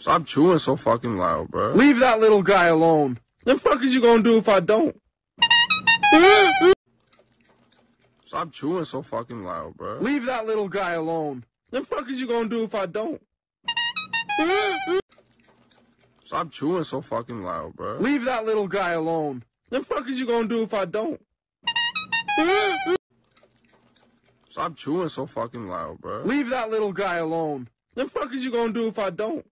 Stop chewing so fucking loud, bro. Leave that little guy alone. The fuck is you gonna do if I don't? Stop chewing so fucking loud, bro. Leave that little guy alone. The fuck is you gonna do if I don't? Stop chewing so fucking loud, bro. Leave that little guy alone. The fuck is you gonna do if I don't? Stop chewing so fucking loud, bro. Leave that little guy alone. The fuck is you gonna do if I don't?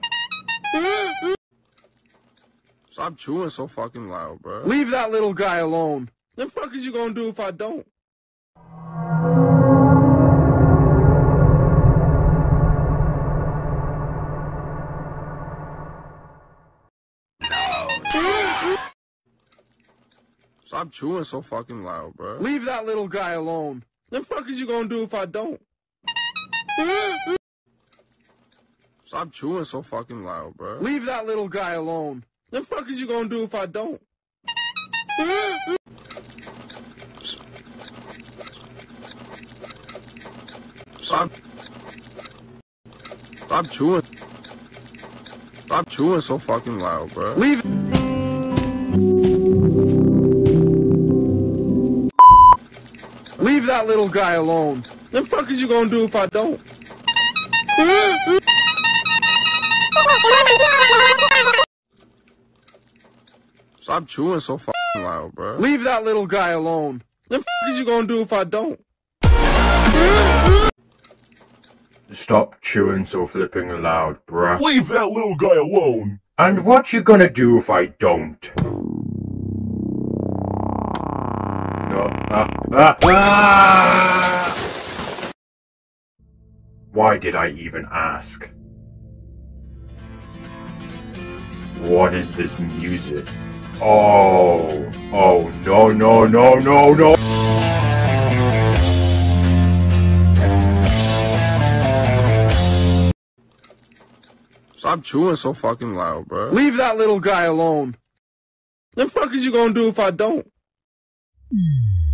Stop chewing so fucking loud, bro. Leave that little guy alone. The fuck is you gonna do if I don't? Stop chewing so fucking loud, bro. Leave that little guy alone. The fuck is you gonna do if I don't? Stop chewing so fucking loud, bro. Leave that little guy alone. The fuck is you gonna do if I don't? Stop chewing. Stop chewing so fucking loud, bro. Leave that little guy alone. The fuck is you gonna do if I don't? Stop chewing so fucking loud, bro. Leave that little guy alone. The fuck is you gonna do if I don't? Stop chewing so flipping loud, bruh. Leave that little guy alone. And what you gonna do if I don't? No. Why did I even ask? What is this music? Oh, no, no, no, no, no! Stop chewing so fucking loud, bro. Leave that little guy alone. The fuck is you gonna do if I don't?